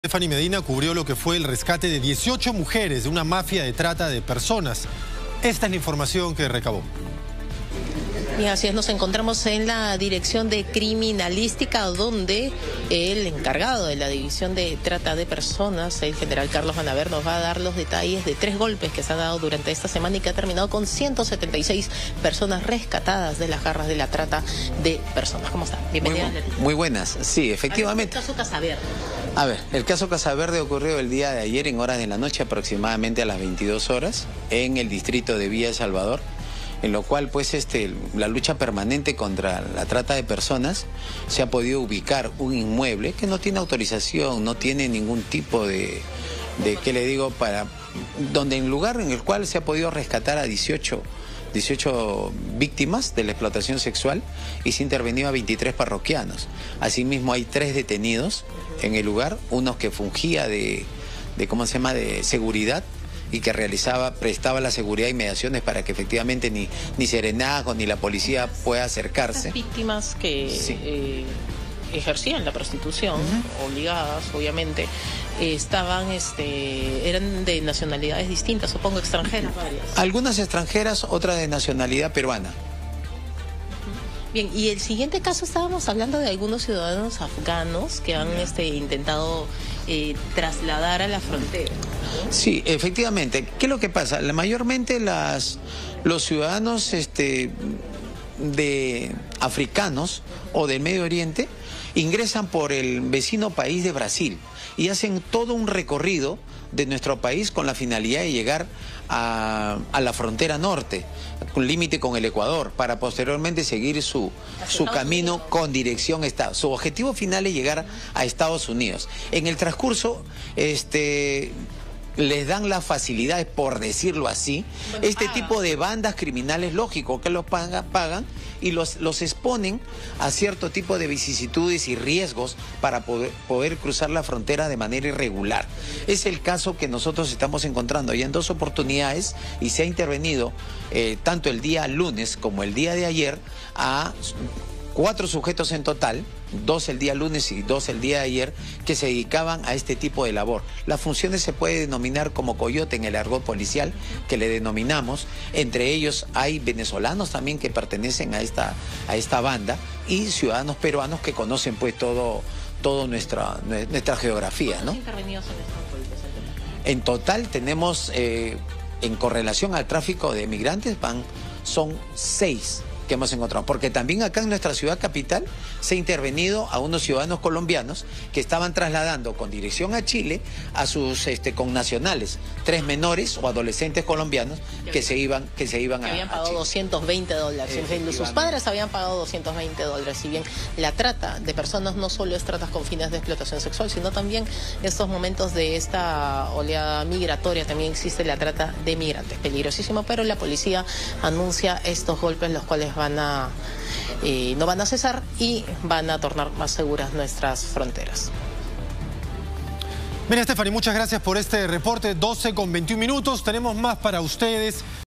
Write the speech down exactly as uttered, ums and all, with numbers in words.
Stephanie Medina cubrió lo que fue el rescate de dieciocho mujeres de una mafia de trata de personas. Esta es la información que recabó. Y así es, nos encontramos en la Dirección de Criminalística, donde el encargado de la División de Trata de Personas, el general Carlos Manaver, nos va a dar los detalles de tres golpes que se han dado durante esta semana y que ha terminado con ciento setenta y seis personas rescatadas de las garras de la trata de personas. ¿Cómo está? Bienvenida. Muy, muy buenas, sí, efectivamente. El caso Casaverde. A ver, el caso Casaverde ocurrió el día de ayer en horas de la noche, aproximadamente a las veintidós horas, en el distrito de Villa de Salvador, en lo cual pues este, la lucha permanente contra la trata de personas se ha podido ubicar un inmueble que no tiene autorización, no tiene ningún tipo de, de ¿qué le digo? Para, donde en lugar en el cual se ha podido rescatar a dieciocho víctimas de la explotación sexual y se ha intervenido a veintitrés parroquianos. Asimismo hay tres detenidos en el lugar, uno que fungía de, de ¿cómo se llama?, de seguridad, y que realizaba, prestaba la seguridad y mediaciones para que efectivamente ni, ni Serenazgo ni la policía pueda acercarse. Las víctimas que sí. eh, ejercían la prostitución, uh-huh. obligadas obviamente, eh, estaban, este, eran de nacionalidades distintas, supongo extranjeras varias. Algunas extranjeras, otras de nacionalidad peruana. Bien, y el siguiente caso estábamos hablando de algunos ciudadanos afganos que han este, intentado eh, trasladar a la frontera, ¿no? Sí, efectivamente. ¿Qué es lo que pasa? La, mayormente las, los ciudadanos este, de africanos o del Medio Oriente ingresan por el vecino país de Brasil y hacen todo un recorrido de nuestro país con la finalidad de llegar a, a la frontera norte, con límite con el Ecuador, para posteriormente seguir su, su camino con dirección a Estados. Su objetivo final es llegar a Estados Unidos. En el transcurso, este... les dan las facilidades, por decirlo así, bueno, este paga. tipo de bandas criminales, lógico, que los pagan, pagan y los, los exponen a cierto tipo de vicisitudes y riesgos para poder, poder cruzar la frontera de manera irregular. Es el caso que nosotros estamos encontrando ya en dos oportunidades y se ha intervenido eh, tanto el día lunes como el día de ayer a cuatro sujetos en total, dos el día lunes y dos el día de ayer, que se dedicaban a este tipo de labor. Las funciones se puede denominar como coyote en el argot policial, que le denominamos. Entre ellos hay venezolanos también que pertenecen a esta, a esta banda y ciudadanos peruanos que conocen pues todo, todo nuestra, nuestra geografía, ¿no? Intervenidos en estos golpes? En total tenemos, eh, en correlación al tráfico de migrantes, van, son seis que hemos encontrado, porque también acá en nuestra ciudad capital se ha intervenido a unos ciudadanos colombianos que estaban trasladando con dirección a Chile a sus este, connacionales, tres menores o adolescentes colombianos que se iban, que se iban que a, habían pagado a Chile. doscientos veinte dólares, sus padres habían pagado doscientos veinte dólares, si bien la trata de personas no solo es trata con fines de explotación sexual, sino también en estos momentos de esta oleada migratoria también existe la trata de migrantes, peligrosísimo, pero la policía anuncia estos golpes, los cuales van a, eh, no van a cesar y van a tornar más seguras nuestras fronteras. Mira, Stephanie, muchas gracias por este reporte. doce con veintiún minutos. Tenemos más para ustedes.